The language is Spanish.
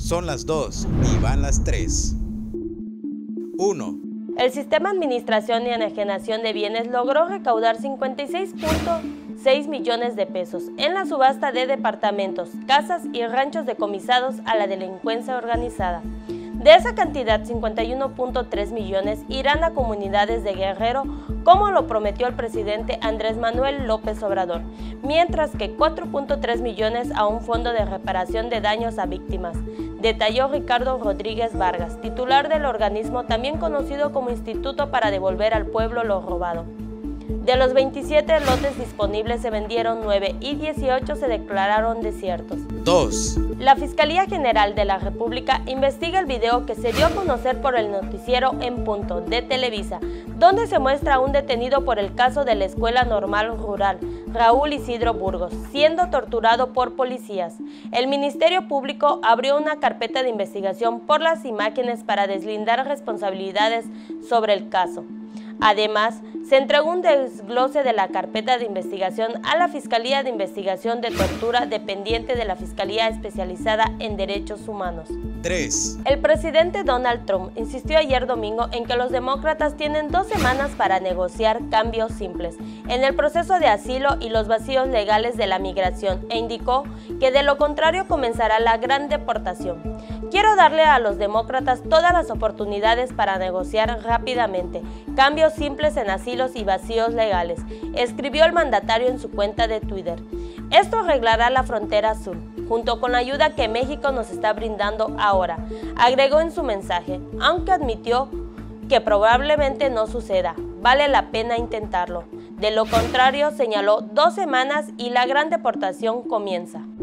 Son las 2 y van las 3. 1. El Sistema de Administración y Enajenación de Bienes logró recaudar 56.6 millones de pesos en la subasta de departamentos, casas y ranchos decomisados a la delincuencia organizada. De esa cantidad, 51.3 millones irán a comunidades de Guerrero, como lo prometió el presidente Andrés Manuel López Obrador, mientras que 4.3 millones a un fondo de reparación de daños a víctimas, detalló Ricardo Rodríguez Vargas, titular del organismo también conocido como Instituto para Devolver al Pueblo lo Robado. De los 27 lotes disponibles se vendieron 9 y 18 se declararon desiertos. 2. La Fiscalía General de la República investiga el video que se dio a conocer por el noticiero En Punto de Televisa, donde se muestra a un detenido por el caso de la Escuela Normal Rural, Raúl Isidro Burgos, siendo torturado por policías. El Ministerio Público abrió una carpeta de investigación por las imágenes para deslindar responsabilidades sobre el caso. Además, se entregó un desglose de la carpeta de investigación a la Fiscalía de Investigación de Tortura dependiente de la Fiscalía Especializada en Derechos Humanos. 3. El presidente Donald Trump insistió ayer domingo en que los demócratas tienen 2 semanas para negociar cambios simples en el proceso de asilo y los vacíos legales de la migración e indicó que de lo contrario comenzará la gran deportación. Quiero darle a los demócratas todas las oportunidades para negociar rápidamente cambios simples en asilos y vacíos legales, escribió el mandatario en su cuenta de Twitter. Esto arreglará la frontera sur, junto con la ayuda que México nos está brindando ahora, agregó en su mensaje, aunque admitió que probablemente no suceda, vale la pena intentarlo. De lo contrario, señaló, 2 semanas y la gran deportación comienza.